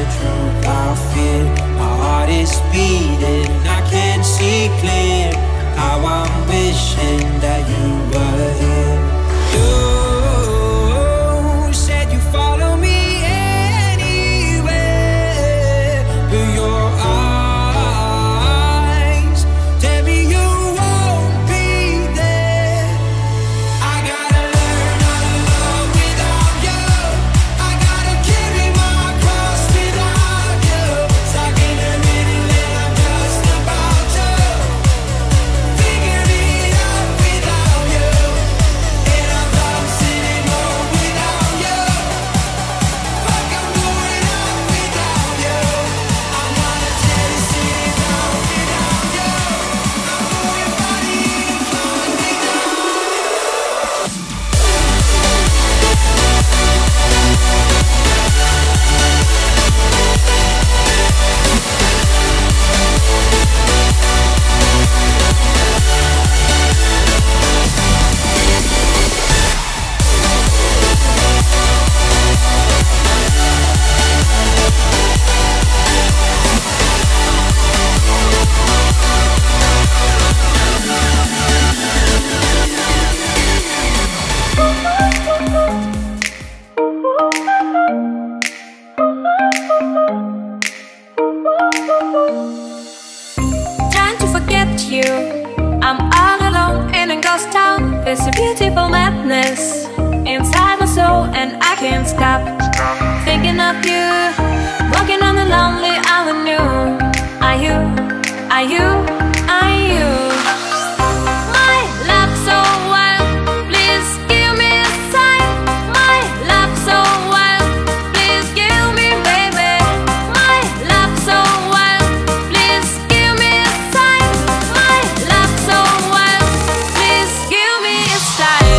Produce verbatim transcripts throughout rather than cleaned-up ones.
truth I fear. My heart is beating, I can't see clear. How I'm wishing that you were here. You said you follow me anywhere, but your eyes tell me you won't be there. I gotta learn how to love without you. I gotta carry my cross without you. Stuck in a minute and I'm just about to figure it out without you. And I'm done sitting home without you. Fuck, I'm going out without you. I'm gonna tell you sitting down without you. I'm going body inclined without you. Trying to forget you, I'm all alone in a ghost town. There's a beautiful madness inside my soul, and I can't stop thinking of you. Walking on the lonely avenue. Are you, are you, are you my love so wild? Please give me a sign. My love so wild. Please give me, baby. My love so wild. Please give me a sign. My love so wild. Please give me a sign.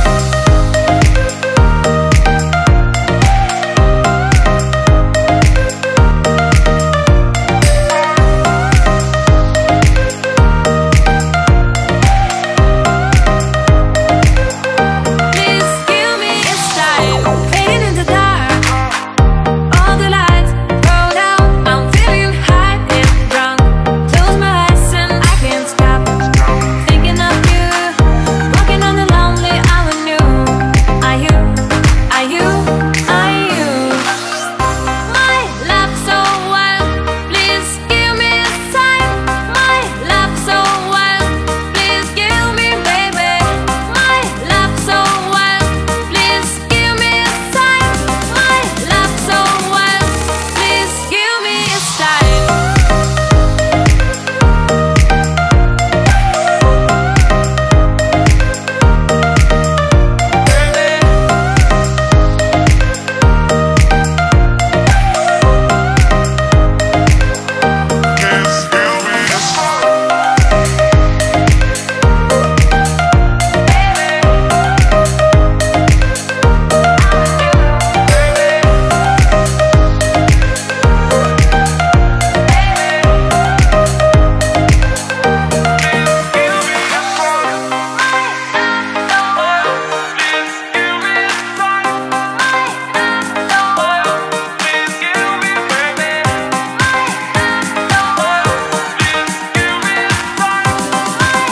Please give me a sign. Fading in the dark, all the lights go down. I'm feeling high and drunk. Close my eyes and I can't stop thinking of you. Walking on the lonely avenue. Are you, are you, are you my love so wild? Please give me a sign. My love so wild. Please give me, baby. My love so wild. Please give me a sign. My love so wild. Please give me a sign.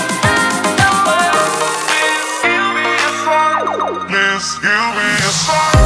Please give me a sign.